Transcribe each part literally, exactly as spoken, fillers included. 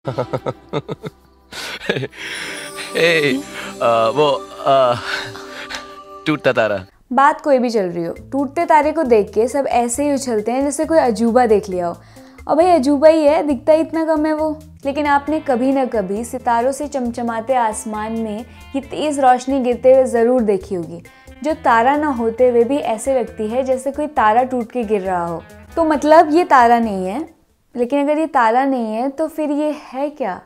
ए, आ, वो आ, टूटता तारा। बात कोई भी चल रही हो, टूटते तारे को देख के सब ऐसे ही उछलते हैं जैसे कोई अजूबा देख लिया हो। और भाई अजूबा ही है, दिखता ही इतना कम है वो। लेकिन आपने कभी ना कभी सितारों से चमचमाते आसमान में ये तेज़ रोशनी गिरते हुए ज़रूर देखी होगी, जो तारा ना होते हुए भी ऐसे लगती है जैसे कोई तारा टूट के गिर रहा हो। तो मतलब ये तारा नहीं है, लेकिन अगर ये तारा नहीं है तो फिर ये है क्या?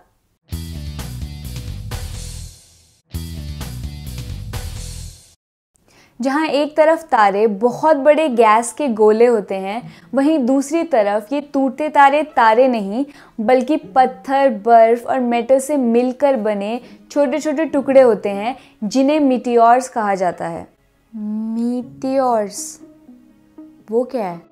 जहाँ एक तरफ तारे बहुत बड़े गैस के गोले होते हैं, वहीं दूसरी तरफ ये टूटते तारे तारे नहीं बल्कि पत्थर, बर्फ और मेटल से मिलकर बने छोटे छोटे टुकड़े होते हैं, जिन्हें मीटियोर्स कहा जाता है। मीटियोर्स वो क्या है?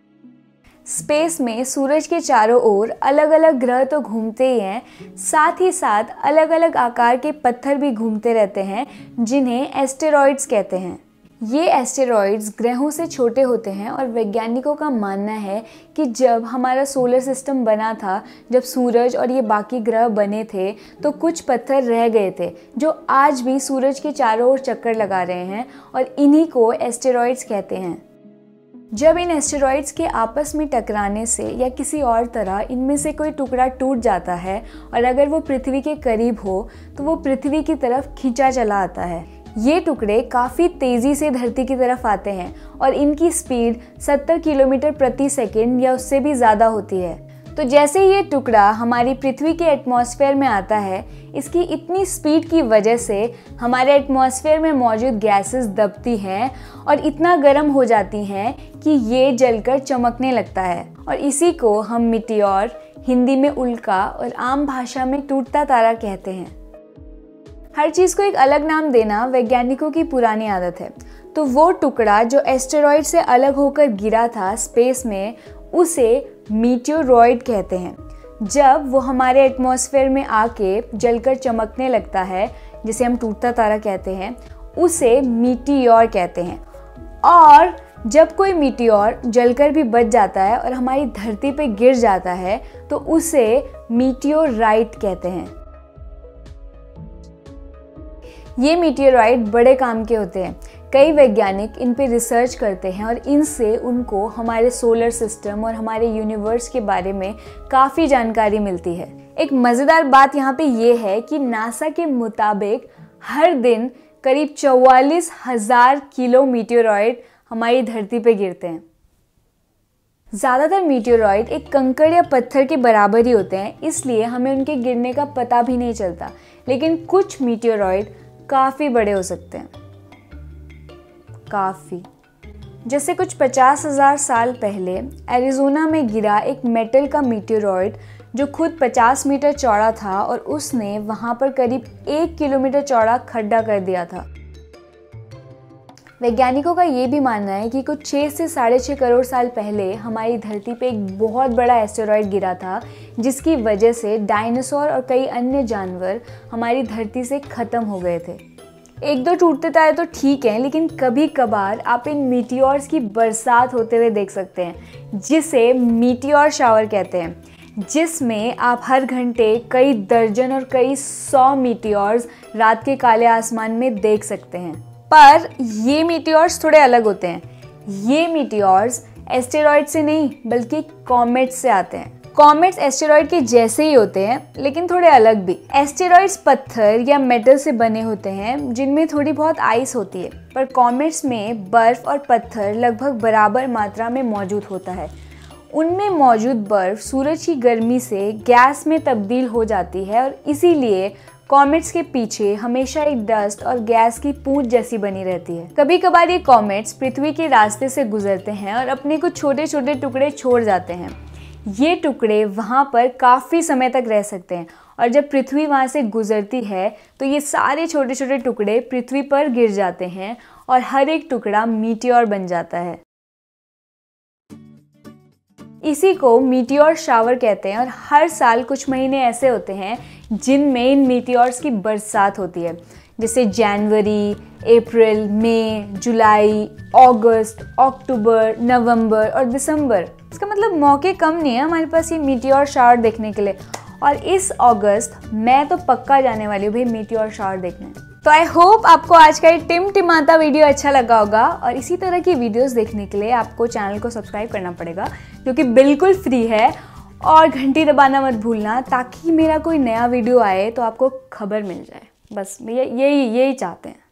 स्पेस में सूरज के चारों ओर अलग अलग ग्रह तो घूमते ही हैं, साथ ही साथ अलग अलग आकार के पत्थर भी घूमते रहते हैं, जिन्हें एस्टेरॉइड्स कहते हैं। ये एस्टेरॉइड्स ग्रहों से छोटे होते हैं और वैज्ञानिकों का मानना है कि जब हमारा सोलर सिस्टम बना था, जब सूरज और ये बाकी ग्रह बने थे, तो कुछ पत्थर रह गए थे जो आज भी सूरज के चारों ओर चक्कर लगा रहे हैं, और इन्हीं को एस्टेरॉइड्स कहते हैं। जब इन एस्टेरॉइड्स के आपस में टकराने से या किसी और तरह इनमें से कोई टुकड़ा टूट जाता है और अगर वो पृथ्वी के करीब हो तो वो पृथ्वी की तरफ खींचा चला आता है। ये टुकड़े काफ़ी तेज़ी से धरती की तरफ आते हैं और इनकी स्पीड सत्तर किलोमीटर प्रति सेकंड या उससे भी ज़्यादा होती है। तो जैसे ये टुकड़ा हमारी पृथ्वी के एटमॉस्फेयर में आता है, इसकी इतनी स्पीड की वजह से हमारे एटमॉस्फेयर में मौजूद गैसेस दबती हैं और इतना गर्म हो जाती हैं कि ये जलकर चमकने लगता है, और इसी को हम मीटियोर, हिंदी में उल्का और आम भाषा में टूटता तारा कहते हैं। हर चीज़ को एक अलग नाम देना वैज्ञानिकों की पुरानी आदत है। तो वो टुकड़ा जो एस्टेरॉइड से अलग होकर गिरा था स्पेस में, उसे मीटियोरॉइड कहते हैं। जब वो हमारे एटमॉस्फेयर में आके जलकर चमकने लगता है, जिसे हम टूटता तारा कहते हैं, उसे मीटियोर कहते हैं। और जब कोई मीटियोर जलकर भी बच जाता है और हमारी धरती पे गिर जाता है, तो उसे मीटियोराइट कहते हैं। ये मीटियोराइट बड़े काम के होते हैं। कई वैज्ञानिक इन पे रिसर्च करते हैं और इनसे उनको हमारे सोलर सिस्टम और हमारे यूनिवर्स के बारे में काफ़ी जानकारी मिलती है। एक मज़ेदार बात यहाँ पे ये है कि नासा के मुताबिक हर दिन करीब चौवालीस हजार किलो मीटियोराइट हमारी धरती पे गिरते हैं। ज़्यादातर मीटियोराइट एक कंकड़ या पत्थर के बराबर ही होते हैं, इसलिए हमें उनके गिरने का पता भी नहीं चलता। लेकिन कुछ मीटियोराइट काफ़ी बड़े हो सकते हैं, काफ़ी। जैसे कुछ पचास हजार साल पहले एरिज़ोना में गिरा एक मेटल का मीटियोराइट जो खुद पचास मीटर चौड़ा था, और उसने वहाँ पर करीब एक किलोमीटर चौड़ा खड्डा कर दिया था। वैज्ञानिकों का ये भी मानना है कि कुछ छः से साढ़े छः करोड़ साल पहले हमारी धरती पे एक बहुत बड़ा एस्टेरॉइड गिरा था, जिसकी वजह से डायनासोर और कई अन्य जानवर हमारी धरती से ख़त्म हो गए थे। एक दो टूटते तारे तो ठीक हैं, लेकिन कभी कभार आप इन मीटियोर्स की बरसात होते हुए देख सकते हैं, जिसे मीटियोर शावर कहते हैं, जिसमें आप हर घंटे कई दर्जन और कई सौ मीटियोर्स रात के काले आसमान में देख सकते हैं। पर ये मीटियोर्स थोड़े अलग होते हैं। ये मीटियोर्स एस्टेरॉइड से नहीं बल्कि कॉमेट्स से आते हैं। कॉमेट्स एस्टेरॉइड के जैसे ही होते हैं, लेकिन थोड़े अलग भी। एस्टेरॉइड्स पत्थर या मेटल से बने होते हैं, जिनमें थोड़ी बहुत आइस होती है, पर कॉमेट्स में बर्फ और पत्थर लगभग बराबर मात्रा में मौजूद होता है। उनमें मौजूद बर्फ सूरज की गर्मी से गैस में तब्दील हो जाती है, और इसीलिए कॉमेट्स के पीछे हमेशा एक डस्ट और गैस की पूंछ जैसी बनी रहती है। कभी कभार ये कॉमेट्स पृथ्वी के रास्ते से गुजरते हैं और अपने कुछ छोटे छोटे टुकड़े छोड़ जाते हैं। ये टुकड़े वहाँ पर काफ़ी समय तक रह सकते हैं, और जब पृथ्वी वहाँ से गुजरती है तो ये सारे छोटे छोटे टुकड़े पृथ्वी पर गिर जाते हैं और हर एक टुकड़ा मीटियोर बन जाता है। इसी को मीटियोर शावर कहते हैं, और हर साल कुछ महीने ऐसे होते हैं जिनमें इन मीटियोर्स की बरसात होती है, जैसे जनवरी, अप्रैल, मई, जुलाई, अगस्त, अक्टूबर, नवंबर और दिसंबर। इसका मतलब मौके कम नहीं है हमारे पास ये मीटियोर शावर देखने के लिए। और इस अगस्त मैं तो पक्का जाने वाली हूँ भाई मीटियोर शावर देखने। तो आई होप आपको आज का ये टिमटिमाता वीडियो अच्छा लगा होगा, और इसी तरह की वीडियोस देखने के लिए आपको चैनल को सब्सक्राइब करना पड़ेगा जो कि बिल्कुल फ्री है, और घंटी दबाना मत भूलना ताकि मेरा कोई नया वीडियो आए तो आपको खबर मिल जाए। बस ये यही यही चाहते हैं।